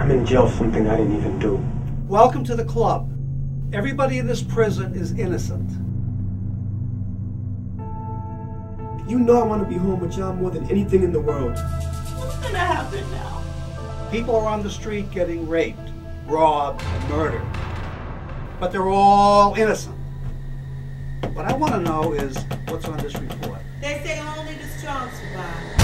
I'm in jail for something I didn't even do. Welcome to the club. Everybody in this prison is innocent. You know I want to be home with y'all more than anything in the world. What's gonna happen now? People are on the street getting raped, robbed, and murdered. But they're all innocent. What I want to know is what's on this report. They say only the strong survive.